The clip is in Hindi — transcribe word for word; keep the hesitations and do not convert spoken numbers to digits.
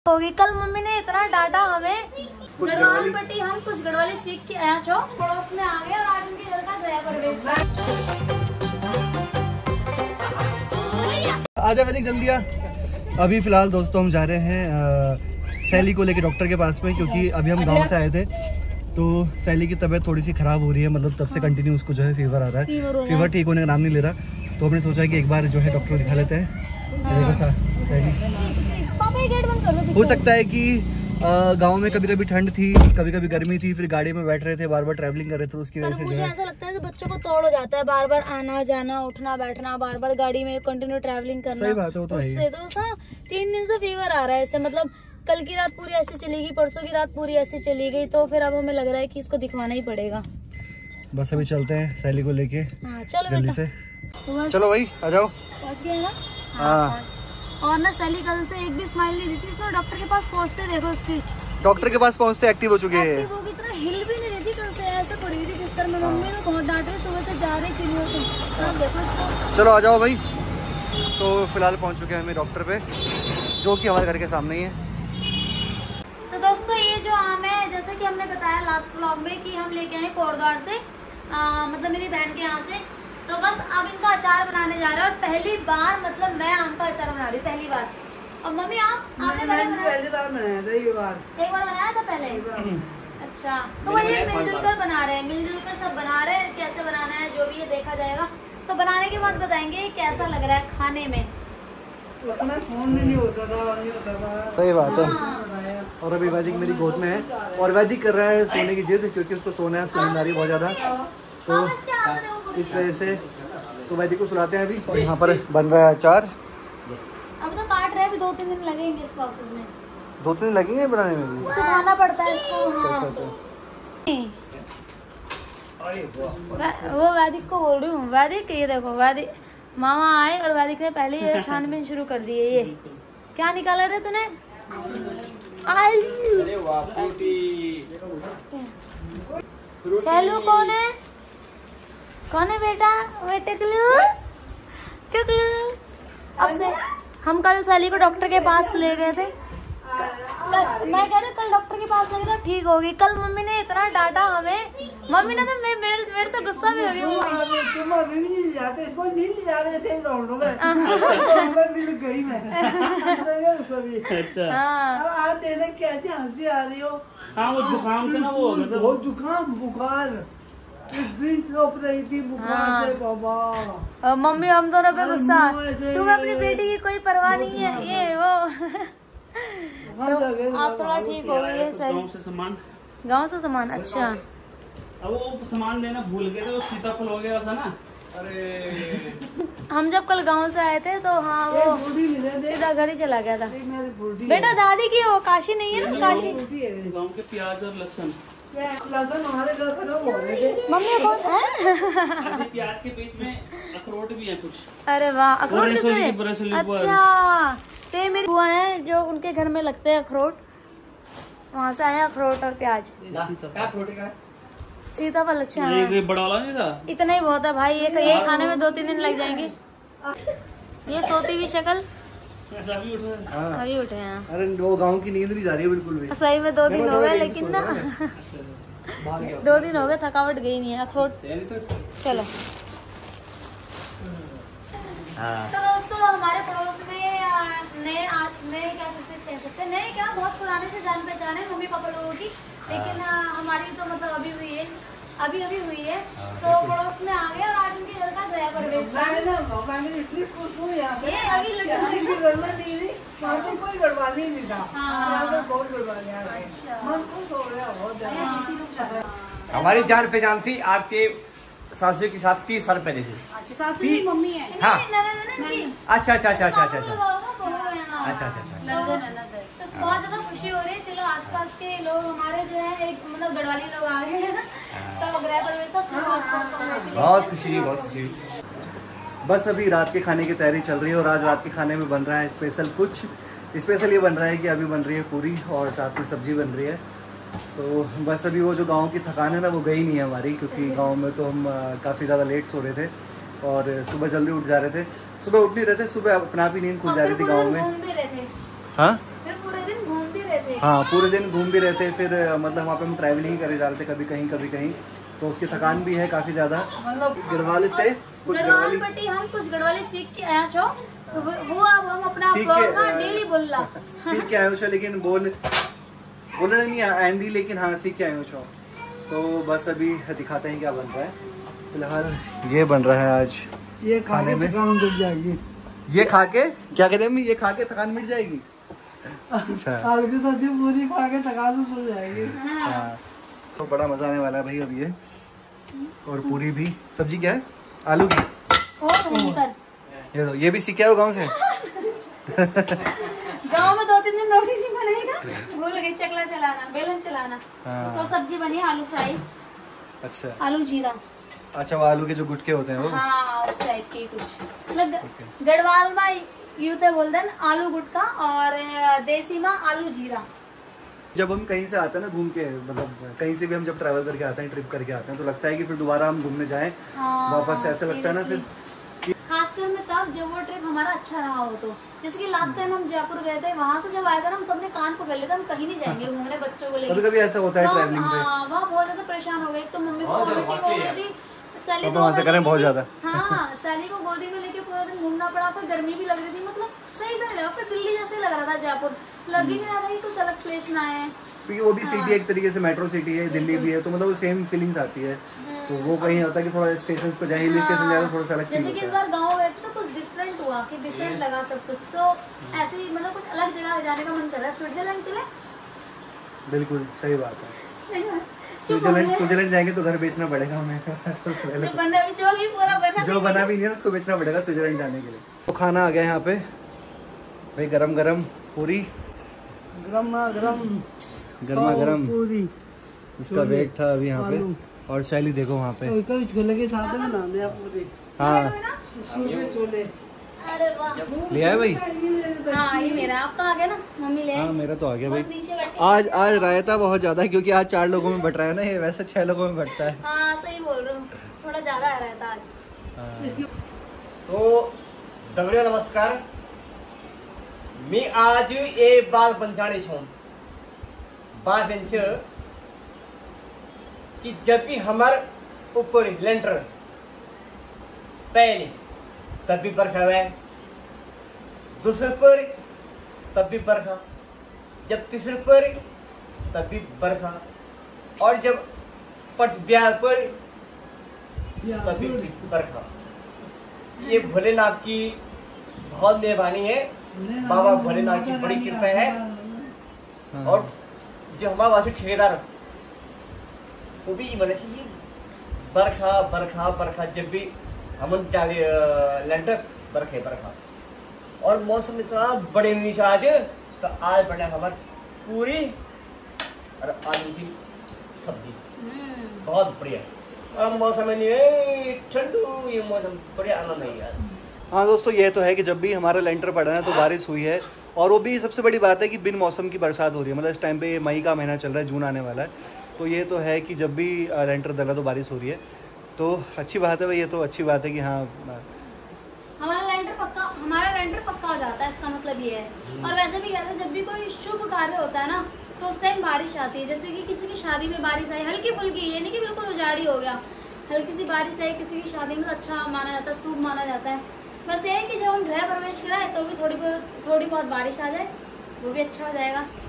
होगी। कल मम्मी ने इतना डांटा हमें, गढ़वाल पट्टी हम कुछ गढ़वाली सीख के आया छो, पड़ोस में आ गए और आज उनके घर का गृह प्रवेश। आजा वैदिक जल्दी आ। अभी फिलहाल दोस्तों हम जा रहे हैं सैली को लेके डॉक्टर के पास में, क्योंकि अभी हम गांव से आए थे तो सैली की तबीयत थोड़ी सी खराब हो रही है, मतलब तब से कंटिन्यू उसको जो है फीवर आ रहा है। फीवर ठीक होने का नाम नहीं ले रहा, तो हमने सोचा कि एक बार जो है डॉक्टर को दिखा लेते हैं। हो सकता है कि गांव में कभी कभी ठंड थी, कभी कभी गर्मी थी, फिर गाड़ी में बैठ रहे थे, बार बार ट्रैवलिंग कर रहे थे, उसकी वजह से मुझे ऐसा लगता है कि बच्चों को तोड़ हो जाता है, बार बार आना जाना, उठना बैठना, बार बार गाड़ी में कंटिन्यू ट्रैवलिंग करना। सही बात है, वो तो उससे तो सा तीन दिन से फीवर आ रहा है। ऐसे मतलब कल की रात पूरी ऐसी चली गई, परसों की रात पूरी ऐसी चली गई, तो फिर अब हमें लग रहा है कि इसको दिखवाना ही पड़ेगा। बस अभी चलते हैं सैली को लेके। हाँ, चलो जल्दी से तो चलो भाई, आ जाओ। पहुँच गए ना। हाँ। और ना सैली कल से एक भी स्माइल नहीं दी थी, इसने डॉक्टर के पास पहुँचते देखो उसकी डॉक्टर के पास पहुँचते एक्टिव हो चुके हैं। एक्टिव हो गई, इतना हिल भी नहीं रही थी कल से, ऐसे पड़ी हुई थी बिस्तर में। मम्मी ने बहुत डांटे, सुबह से जा रही क्यों तुम, आप देखो इसको। चलो आ जाओ भाई। तो फिलहाल पहुँच चुके हैं हमें डॉक्टर पे, जो कि हमारे घर के सामने ही है। तो दोस्तों ये जो आम है, जैसे कि हमने बताया लास्ट व्लॉग में कि हम लेके आए कोटद्वार से, आ, मतलब मेरी बहन के यहाँ से। तो बस अब इनका अचार बनाने जा रहे हैं, और पहली बार मतलब मैं आम का अचार बना रही हूँ, पहली बार। और मम्मी आप आपने पहली बार बनाया था, ये बार एक बार बनाया था पहले। अच्छा, तो वही मिलजुल कर बना रहे हैं, मिलजुल कर सब बना रहे हैं। कैसे बनाना है जो भी ये देखा जाएगा, तो बनाने के बाद बताएंगे कैसा लग रहा है खाने में। फोन नहीं होता था, नहीं होता था। सही बात है। और अभी वैदिक मेरी गोद में है, और वैदिक कर रहा है सोने की जिद, क्योंकि उसको सोना है, सोने आ रही बहुत ज्यादा, तो इस वजह से तो वैदिक को सुलाते हैं अभी। और यहाँ पर बन रहा है अचार। अब तो काट रहे हैं, अभी दो तीन दिन लगेंगे इस प्रोसेस में। दो तीन लगेंगे बनाने में भी, सुखाना पड़ता है इसको। हाँ। वो वैदिक को बोल रही हूँ, वैदिक ये देखो, वैदिक मामा आए और वैदिक ने पहले ये छानबीन शुरू कर दी है। ये क्या निकाला रे तूने? चलो कौन है, कौन है बेटा? वे टकलू टकलू। अब से हम कल सैली को डॉक्टर के पास ले गए थे। कल, मैं कह रही कल डॉक्टर के पास लगे तो ठीक होगी। कल मम्मी ने इतना डांटा हमें, मम्मी ने तो मे, मेरे मेरे से गुस्सा भी हो गई। मम्मी तुम अभी भी नहीं जाते, इसको नहीं ले जा रहे थे डॉक्टर में, मैं मिल गई मैं। अच्छा। हाँ, आज देने कैसे हंसी आ रही हो। हाँ, वो जुकाम से ना वो वो जुकाम बुखार रही थी, बुखार से बाबा। और मम्मी हम दोनों पे गुस्सा, तुम्हें अपनी बेटी की कोई परवाह नहीं है, ये वो। तो आप थोड़ा ठीक हो गई है सर। गाँव से सामान गाँव से सामान। अच्छा, अब वो सामान देना भूल गए थे, वो सीताफल हो गया था ना। अरे हम जब कल गांव से आए थे तो हाँ वो सीधा घर ही चला गया था। बेटा दादी की वो काशी नहीं है ना, काशी गाँव के प्याज और लहसुन लहसुन हमारे घर खराब हो गए थे। मम्मी कौन प्याज के बीच में अखरोट भी है कुछ। अरे वाह, अखरोट किसने? अच्छा, ते मेरी बुआ है जो उनके घर में लगते हैं अखरोट, वहाँ से आए अखरोट और प्याज। सीताफल। अच्छा, ये बड़ा वाला नहीं था, इतना ही बहुत है भाई, ये ये खाने में दो तीन दिन लग जाएंगे। ये सोती हुई शक्ल अभी उठे अभी उठे हैं। अरे वो गांव की नींद नहीं जा रही है बिल्कुल भी। सही में दो दिन हो गए, लेकिन ना दो दिन हो गए, थकावट गई नहीं है। अखरोट चलो। तो दोस्तों हमारे पड़ोस में नए नए क्या कह सकते हैं, नए क्या बहुत पुराने से जान पहचान है मम्मी पापा लोगों की, लेकिन हमारी तो मतलब अभी हुई है, अभी अभी हुई है। तो पड़ोस में आ गए और आज उनके घर का गृह प्रवेश। इतनी खुश हूँ यहाँ पे, ये अभी लड्डू गड़बड़ नहीं थी, वहाँ पे कोई गड़बड़ी नहीं था, यहाँ पे बहुत गड़बड़ियाँ आ गई, मन खुश हो गया बहुत ज्यादा। हमारी जान पहचान थी आपके सासू के साथ तीस साल पहले से। मम्मी है। हाँ, अच्छा अच्छा अच्छा अच्छा अच्छा अच्छा अच्छा अच्छा बहुत ज्यादा खुशी हो रही है। चलो आसपास के लोग हमारे जो है एक मतलब गढ़वाली लोग आ रहे हैं ना, तो गृह प्रवेश का बहुत खुशी बहुत खुशी। बस अभी रात के खाने की तैयारी चल रही है, और आज रात के खाने में बन रहा है स्पेशल कुछ। स्पेशल ये बन रहा है कि अभी बन रही है पूरी और साथ में सब्जी बन रही है। तो बस अभी वो जो गांव की थकान है ना, वो गई नहीं है हमारी, क्योंकि गांव में तो हम काफ़ी ज़्यादा लेट सो रहे थे और सुबह जल्दी उठ जा रहे थे। सुबह उठ नहीं रहे थे, सुबह अपना आप ही नींद खुल जा रही थी गाँव में। घूम भी रहे थे। हाँ, फिर पूरे दिन घूम थे। हाँ पूरे दिन घूम भी रहे थे, फिर मतलब वहाँ पे हम ट्रैवलिंग करे जा रहे थे, कभी कहीं कभी कहीं, तो उसकी थकान भी है काफ़ी ज़्यादा। मतलब गढ़वाल से कुछ गढ़वाल पट्टी हम कुछ गढ़वाली सीख के आया छो, तो वो अब हम अपना प्रोग्राम डेली बोलला सीख के आए हो, लेकिन बोल बोलने नहीं आंदी, लेकिन हाँ सीख के आए हो। तो बस अभी दिखाते हैं क्या बन रहा है। फिलहाल ये बन रहा है आज ये खाने में। थकान मिट जाएगी। ये खा के क्या कहते हैं, ये खा के थकान मिट जाएगी। अच्छा आलू की सब्जी पूरी खा के थकान मिट जाएगी। हाँ तो बड़ा मजा आने वाला है भाई अब ये। और पूरी भी, सब्जी क्या है, आलू की। ये दो, ये भी सीखे हो गाँव से। गाँव में दो तीन दिन रोटी नहीं बनेगा, भूल गई चकला चलाना, बेलन चलाना। हाँ। तो सब्जी बनी आलू फ्राई। अच्छा आलू जीरा। अच्छा वो आलू के जो गुटके होते हैं वो। हाँ उस टाइप के कुछ, मतलब गढ़वाल में यूँ तो बोलते हैं आलू गुटका, और देसी में आलू जीरा। जब हम कहीं से आते हैं ना घूम के, मतलब कहीं से भी हम जब ट्रैवल करके आते हैं, ट्रिप करके आते हैं, तो लगता है कि फिर दोबारा हम घूमने जाएं। हाँ, वापस से ऐसा लगता है ना फिर, खासकर में तब जब वो ट्रिप हमारा अच्छा रहा हो। तो जैसे कि लास्ट टाइम हम जयपुर गए थे, वहाँ से जब आए थे हम सबने कान पकड़ लिया था, हम कहीं नहीं जाएंगे घूमने बच्चों को लेकर। कभी कभी ऐसा होता है ट्रैवलिंग पे। हाँ वहाँ बहुत ज्यादा परेशान हो गए, तो मम्मी को वोमिटिंग हो गई थी, सैली तो वहाँ से करें बहुत ज्यादा। हाँ सैली को गोदी में लेके पूरा दिन घूमना पड़ा, फिर गर्मी भी लग रही थी, मतलब सही से नहीं लगा। फिर दिल्ली जैसे लग रहा था जयपुर, लग ही नहीं रहा था कि कुछ अलग प्लेस में आए हैं, क्योंकि वो भी सिटी एक तरीके से मेट्रो सिटी है, दिल्ली भी है, तो मतलब सेम फीलिंग्स आती है। तो वो कहीं होता है कि थोड़ा स्टेशन पे जाए, हिल स्टेशन जाए तो थोड़ा सा अलग फील जैसे कि इस बार गाँव गए थे तो कुछ डिफरेंट हुआ, कि डिफरेंट लगा सब कुछ। तो ऐसे ही मतलब कुछ अलग जगह जाने का मन कर रहा है। स्विट्जरलैंड चले। बिल्कुल सही बात है। स्विट्जरलैंड स्विट्जरलैंड जाएंगे तो घर बेचना पड़ेगा हमें। जो बना भी जो भी पूरा बना जो बना भी नहीं है उसको बेचना पड़ेगा स्विट्जरलैंड जाने के लिए। तो खाना आ गया यहाँ पे भाई, गरम गरम पूरी, गरमा गरम गर्मा गरम पूरी, इसका वेट था अभी यहाँ पे। और शैली देखो वहाँ पे कभी छोले के साथ में बनाने आप पूरी। हाँ छोले छोले। अरे वाह ले आए भाई। हाँ ये मेरा, आपका आ गया ना, मम्मी ले आई। हाँ मेरा तो आ गया भाई। बस नीचे बैठ के। आज आज रायता बहुत ज्यादा है, क्योंकि आज चार लोगों में बट रहा है ना, ये वैसे छह लोगों में बटता है। हाँ सही बोल रहे हो, थोड़ा ज्यादा आ रहा था आज। तो दगड़ियों नमस्कार, मैं आज ये बात बनचाने छूँ बात बेंच कि जब भी हमारे ऊपर लेंटर पहले तब भी बरखा हुआ है, दूसरे पर तब भी बरखा, जब तीसरे पर तब भी बरखा, और जब पर्स ब्याह पर तब भी बरखा। ये भोलेनाथ की बहुत मेहरबानी है, बाबा भोलेनाथ की बड़ी कृपा है। और जो हमारा वासी ठेकेदार वो भी मैंने चाहिए बरखा बरखा बरखा, जब भी हम डाले लेंटर बरखे बरखा। और मौसम इतना बड़े हुई आज, तो आज बना हमारे पूरी और आलू की सब्जी बहुत बढ़िया। और मौसम नहीं है ठंडू, ये मौसम बढ़िया आनंद है यार। हाँ दोस्तों ये तो है कि जब भी हमारा लेंटर पड़ा है तो बारिश हुई है, और वो भी सबसे बड़ी बात है कि बिन मौसम की बरसात हो रही है। मतलब इस टाइम पे मई का महीना चल रहा है, जून आने वाला है, तो ये तो है कि जब भी लेंटर डला तो बारिश हो रही है, तो अच्छी बात है भाई। ये तो अच्छी बात है कि हाँ हमारा लेंटर पक्का हमारा लेंटर पक्का हो जाता है, इसका मतलब ये है। और वैसे भी कहते हैं जब भी कोई शुभ कार्य होता है ना, तो उस टाइम बारिश आती है। जैसे कि किसी की शादी में बारिश आई, हल्की फुल्की, ये नहीं कि बिल्कुल उजाड़ी हो गया, हल्की सी बारिश आई किसी की शादी में, तो अच्छा माना जाता है, शुभ माना जाता है। बस ये है कि जब हम गृह प्रवेश कराए तो भी थोड़ी बहुत थोड़ी बहुत बारिश आ जाए, वो भी अच्छा हो जाएगा।